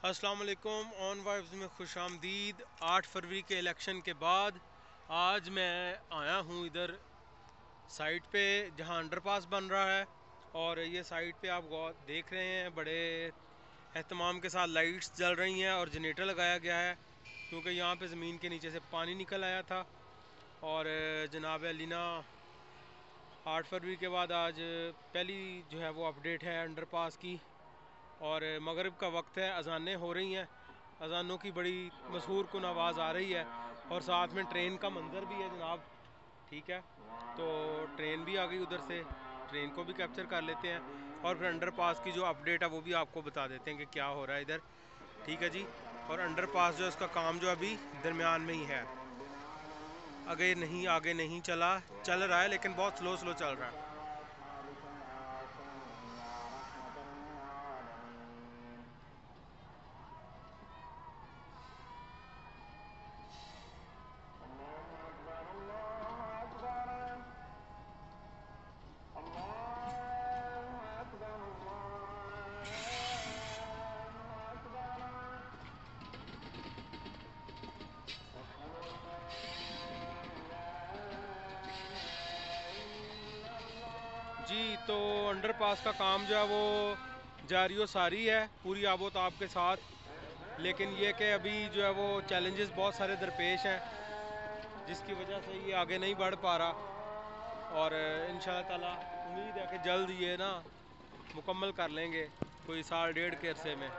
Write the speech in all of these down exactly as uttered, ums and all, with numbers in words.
अस्सलाम वालेकुम। On vibes में खुश आमदीद। आठ फरवरी के इलेक्शन के बाद आज मैं आया हूँ इधर साइट पे जहाँ अंडरपास बन रहा है। और ये साइट पे आप गौर देख रहे हैं, बड़े एहतमाम के साथ लाइट्स जल रही हैं और जनरेटर लगाया गया है, क्योंकि यहाँ पे ज़मीन के नीचे से पानी निकल आया था। और जनाब अलीना आठ फरवरी के बाद आज पहली जो है वो अपडेट है अंडरपास की। और मगरिब का वक्त है, अजानें हो रही हैं, अजानों की बड़ी मशहूर कुन आवाज़ आ रही है और साथ में ट्रेन का मंज़र भी है जनाब। ठीक है, तो ट्रेन भी आ गई उधर से, ट्रेन को भी कैप्चर कर लेते हैं और फिर अंडरपास की जो अपडेट है वो भी आपको बता देते हैं कि क्या हो रहा है इधर। ठीक है जी। और अंडरपास जो इसका काम जो अभी दरमियान में ही है, आगे नहीं आगे नहीं चला चल रहा है, लेकिन बहुत स्लो स्लो चल रहा है। जी, तो अंडरपास का काम जो है वो जारी व सारी है, पूरी आबोताब के साथ। लेकिन ये कि अभी जो है वो चैलेंजेस बहुत सारे दरपेश हैं, जिसकी वजह से ये आगे नहीं बढ़ पा रहा। और इंशाल्लाह ताला उम्मीद है कि जल्द ये ना मुकम्मल कर लेंगे, कोई साल डेढ़ के अरसे में।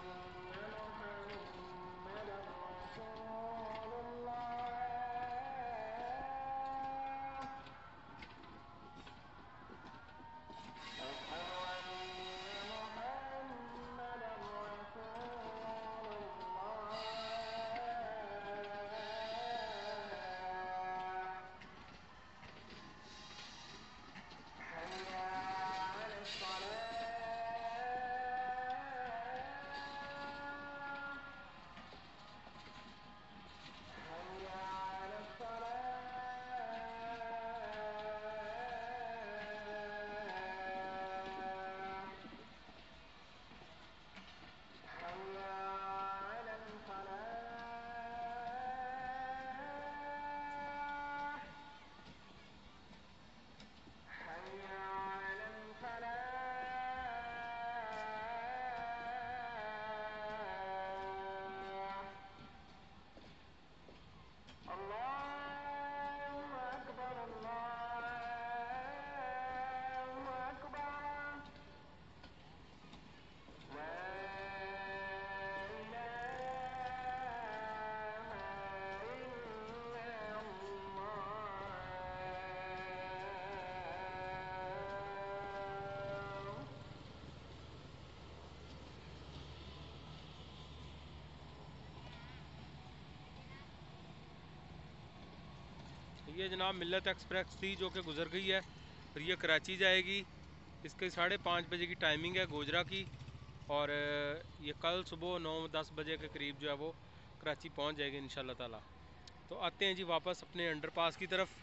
ये जनाब मिल्लत एक्सप्रेस थी जो कि गुजर गई है, फिर ये कराची जाएगी। इसकी साढ़े पाँच बजे की टाइमिंग है गोजरा की, और ये कल सुबह नौ दस बजे के करीब जो है वो कराची पहुंच जाएगी इंशाल्लाह ताला। तो आते हैं जी वापस अपने अंडरपास की तरफ।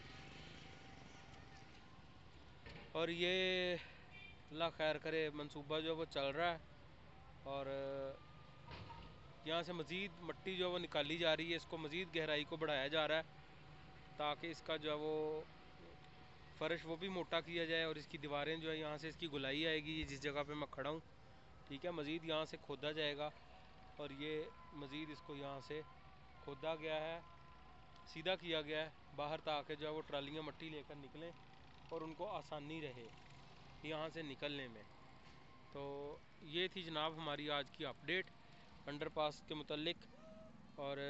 और ये अल्लाह खैर करे, मंसूबा जो है वो चल रहा है और यहाँ से मज़ीद मिट्टी जो है वो निकाली जा रही है, इसको मज़ीद गहराई को बढ़ाया जा रहा है ताकि इसका जो है वो फ़र्श वो भी मोटा किया जाए और इसकी दीवारें जो है यहाँ से इसकी गुलाई आएगी। ये जिस जगह पे मैं खड़ा हूँ, ठीक है, मज़ीद यहाँ से खोदा जाएगा और ये मज़ीद इसको यहाँ से खोदा गया है, सीधा किया गया है बाहर, ताकि जो है वो ट्रालियाँ मिट्टी लेकर निकलें और उनको आसानी रहे यहाँ से निकलने में। तो ये थी जनाब हमारी आज की अपडेट अंडरपास के मुतल्लिक। और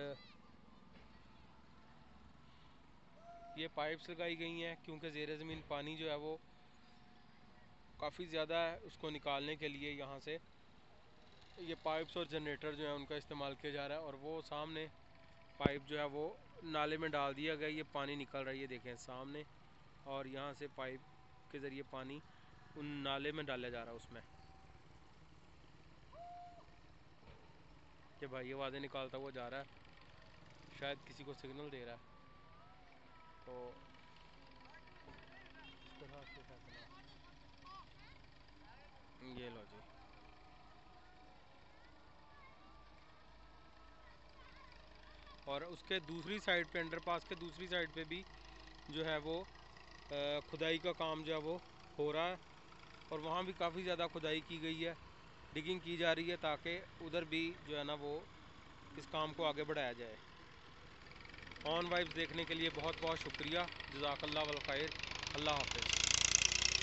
ये पाइप्स लगाई गई हैं क्योंकि ज़ेर ज़मीन पानी जो है वो काफ़ी ज़्यादा है, उसको निकालने के लिए यहाँ से ये पाइप्स और जनरेटर जो है उनका इस्तेमाल किया जा रहा है। और वो सामने पाइप जो है वो नाले में डाल दिया गया, ये पानी निकल रहा है, ये देखें सामने। और यहाँ से पाइप के ज़रिए पानी उन नाले में डाला जा रहा है उसमें। कि भाई ये आवाज़ें निकालता हुआ जा रहा है, शायद किसी को सिग्नल दे रहा है। तो इस तरह से फैसला, ये लो जी। और उसके दूसरी साइड पे, अंडरपास के दूसरी साइड पे भी जो है वो खुदाई का काम जो है वो हो रहा है, और वहाँ भी काफ़ी ज़्यादा खुदाई की गई है, डिगिंग की जा रही है, ताकि उधर भी जो है ना वो इस काम को आगे बढ़ाया जाए। ऑन वाइब्स देखने के लिए बहुत बहुत शुक्रिया। जज़ाकल्लाह वल खैर। अल्लाह हाफ़िज़।